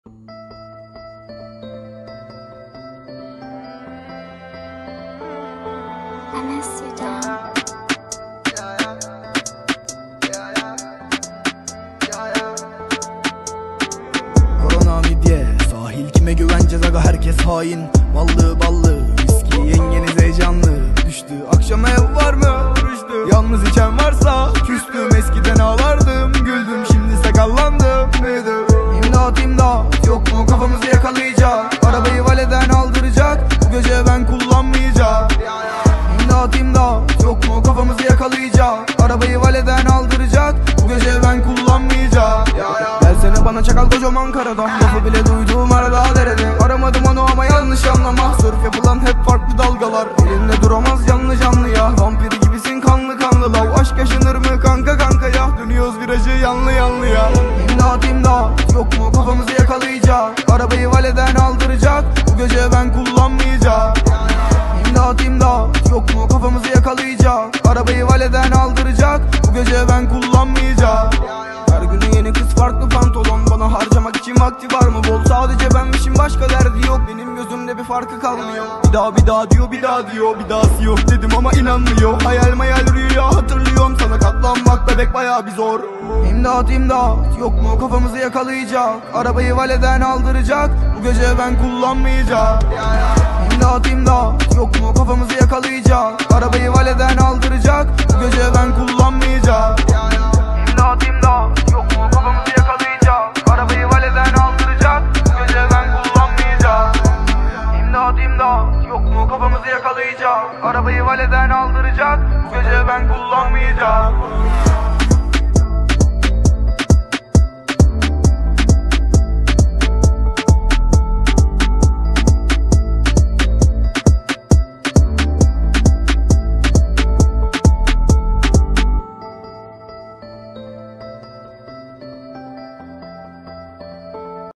I miss you, Dad. Korona midye, sahil kime güveneceğiz aga, herkes hain. Ballı ballı, viski yengeniz heyecanlı. Düştü akşama ev var mı? Rüştü. Yalnız içen varsa küstüm, eskiden ağlardım, güldüm, şimdi sakallandım, büyüdüm. İmdat imdat, yok mu kafamızı yakalayacak? Arabayı valeden aldıracak, bu gece ben kullanmayacağım. İmdat imdat, yok mu kafamızı yakalayacak? Arabayı valeden aldıracak, bu gece ben kullanmayacağım. Gelsene bana çakal kocaman karada, lafı bile duyduğum arada derede. Aramadım onu ama yanlış anlama, sörf yapılan hep farklı dalgalar. Elinde duramaz canlı canlıya, vampir gibisin kanlı kanlı lav. Aşk yaşanır mı kanka kanka ya, dönüyoruz virajı yanlı yanlıya. İmdat imdat, yok mu kafamızı yakalayacak? Arabayı valeden aldıracak, bu gece ben kullanmayacağım. İmdat imdat, yok mu kafamızı yakalayacak? Arabayı valeden aldıracak, bu gece ben kullanmayacağım. Her günü yeni kız, farklı pantolon, bana harcamak için vakti var mı bol? Sadece benmişim, başka derdi yok, benim gözümde bir farkı kalmıyor. Bir daha diyor, bir daha diyor, bir dahası yok dedim ama inanmıyor. Hayal mayal rüya hatırlıyorum, sana katlanmak bebek bayağı bir zor. İmdat imdat, yok mu kafamızı yakalayacak? Arabayı valeden aldıracak, bu gece ben kullanmayacağım. İmdat imdat, yok mu kafamızı yakalayacak? Arabayı valeden aldıracak, bu gece ben kullanmayacağım. İmdat imdat, yok mu kafamızı yakalayacak? Arabayı valeden aldıracak, bu gece ben kullanmayacağım. İmdat imdat, yok mu kafamızı yakalayacak? Arabayı valeden aldıracak, bu gece ben kullanmayacağım.